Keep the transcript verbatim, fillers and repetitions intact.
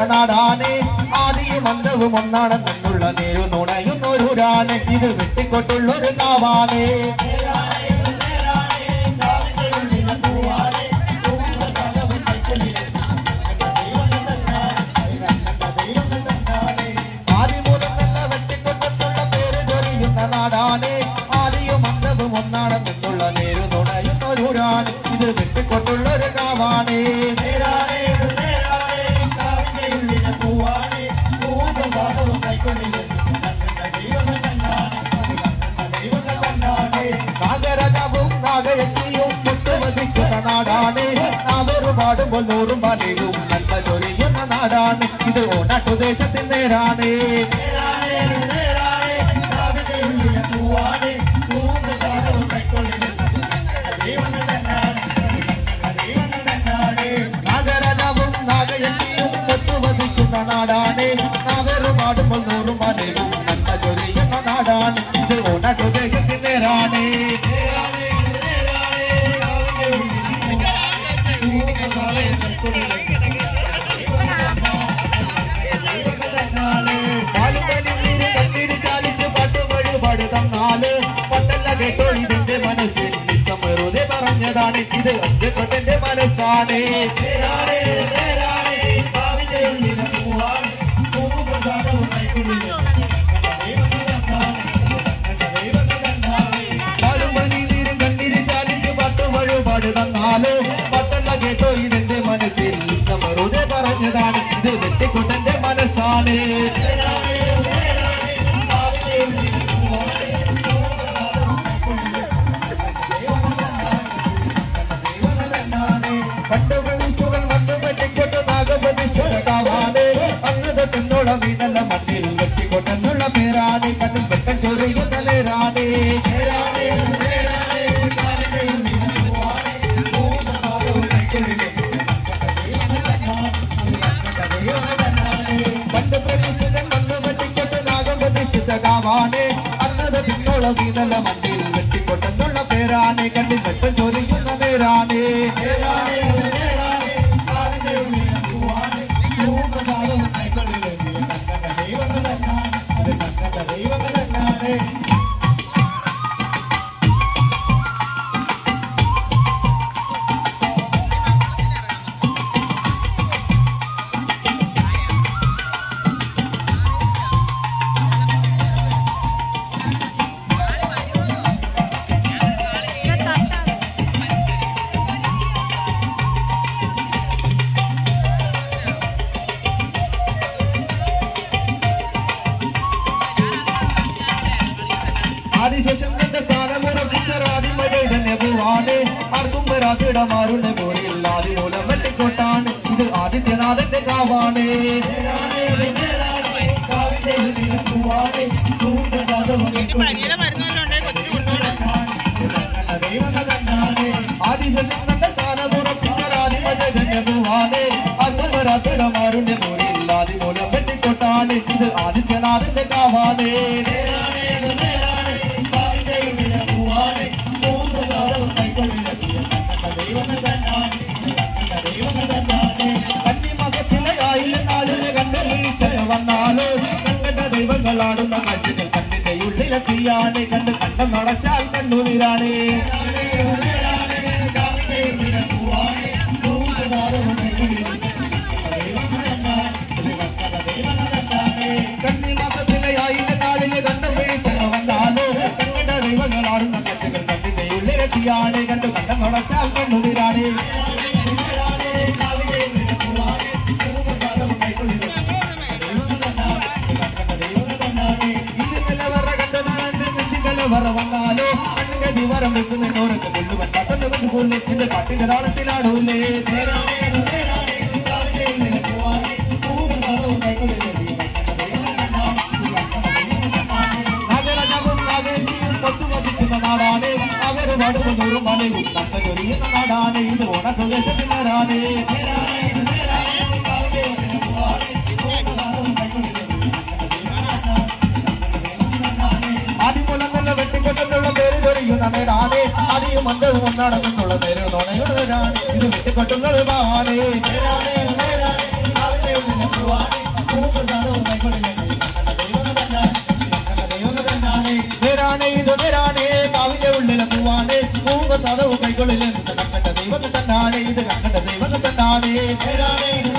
നാടാണ് ആദിയും അന്തവും ഒന്നാണെന്നുള്ള നേരു നുണയുന്നൊരാണ് ഇത് വെട്ടിക്കൊട്ടുള്ളൊരു കാവാണ് ആദിമൂലം നല്ല വെട്ടിക്കൊട്ടുള്ള പേര് ചൊരിയുന്ന നാടാണ് ആദിയും അന്തവും ഒന്നാണെന്നുള്ള നേരു നുണയുന്നൊരാണ് ഇത് വെട്ടിക്കൊട്ടുള്ളൊരു കാവാണ് നാഗരാജാവും നാഗയജ്ഞിയും മുട്ടുവധിക്കുന്ന നാടാണ് നാവൂറ് പാടുമ്പോൾ നൂറും പാലയും നല്ല ചൊരിയുന്ന നാടാണ് ഇത് ഓണാട്ടുദേശത്തിൻ നേരാണ് നാഗരാജാവും നാഗയജ്ഞിയും മുട്ടുവധിക്കുന്ന നാടാണ് നാവൂറ് പാടുമ്പോൾ നൂറും പാലയും നല്ല ചൊരിയുന്ന നാടാണ് ഇത് ഓണാട്ടുദേശത്തിൻ നേരാണ് പട്ടല്ല കേട്ടോ ഇതിന്റെ മനസ്സിൽ ഇഷ്ടം വെറുതെ പറഞ്ഞതാണ് ഇത് ഒറ്റക്കൊട്ടെ മനസ്സാണ് പാലുമ്പനീരും കണ്ണീരും ചാലിച്ച് പാട്ട് വഴിപാട് തന്നാലോ പട്ടല്ല കേട്ടോ ഇതിന്റെ മനസ്സിൽ ഇഷ്ടം വെറുതെ പറഞ്ഞതാണ് ഇത് വെട്ടിക്കൊട്ടെ മനസ്സാണ് വീണല്ല മണ്ണിൽ വെട്ടിക്കൊണ്ടെന്നുള്ള പേരാണ് കണ്ണിൽ വെട്ടം ചൊറിയുന്ന നേരാണ് പണ്ട് പ്രതീക്ഷിതൻ വന്ന് വെട്ടിക്കൊട്ട് നാഗം പ്രതിഷ്ഠിച്ച കാവാണ് അന്നത് പിന്നോളം വീണല്ല മണ്ണിൽ വെട്ടിക്കൊണ്ടെന്നുള്ള പേരാണ് കണ്ണിൽ വെട്ടം ചൊറിയുന്ന നേരാണ് ആദിശേഷം തന്റെ സ്ഥാനമുറപ്പിച്ചൊരാദിമഴ തന്നെ പോവാണ് ആർക്കും വരാത്തിട മാറുന്ന പോരിൽ ആദിമൂലം വെട്ടിക്കൊട്ടാണ് ഇത് ആദിത്യനാഥന്റെ കാവാണ് ആദിശേഷം തന്റെ സ്ഥാനമുറപ്പിച്ചൊരാദിമഴ തന്നെ പോവാണ് ആർക്കും വരാത്തിട മാറുന്ന പോരിൽ ആദിമൂലം വെട്ടിക്കൊട്ടാണ് ഇത് ആദിത്യനാഥന്റെ കാവാണ് വന്നാലോ കണ്ട ദൈവങ്ങളാടുന്ന കാഴ്ചകൾ കണ്ണിന്റെ ഉള്ളിലെത്തിയാണ് കണ്ട് കണ്ടം നടച്ചാൽ കണ്ണുനീരാണ് കന്നി മാസത്തിലെ ആയില്ല നാളിലെ കണ്ടം വീഴ്ച വന്നാലോ കണ്ട ദൈവങ്ങളാടുന്ന കാഴ്ചകൾ കണ്ണിന്റെ ഉള്ളിലെത്തിയാണ് കണ്ട് കണ്ടം നടച്ചാൽ കണ്ണുനീരാണ് വന്നാലോ കണ്ണിന്റെ ദിവാരം വെക്കുന്നോരൊക്കെ കൊള്ളുവൻ പട്ടൊന്ന് കൊല്ലും എന്റെ പാട്ടിന്റെ താളത്തിലാടൂലേ നാഗരാജാവും നാഗേജിയും കൊത്തുവസിക്കുന്ന നാടാണ് അവർ പാടുമ്പോൾ നൂറും മലയും നട്ട ചൊരിയുന്ന നാടാണ് ഇത് ഓണപ്രദേശത്തിനാണ് വെട്ടിക്കൊട്ടെന്നുള്ള പേര് ചൊരിയുന്ന നേരാണ് ആദിയും അന്തവും ഒന്നാണെന്നുള്ള പേര് നുണയുള്ളവരാണ് ഇത് വെട്ടിക്കൊട്ടുന്നതാണ് തന്നാണ് ഇത് കണ്ട ദൈവങ്ങൾ തന്നാണ്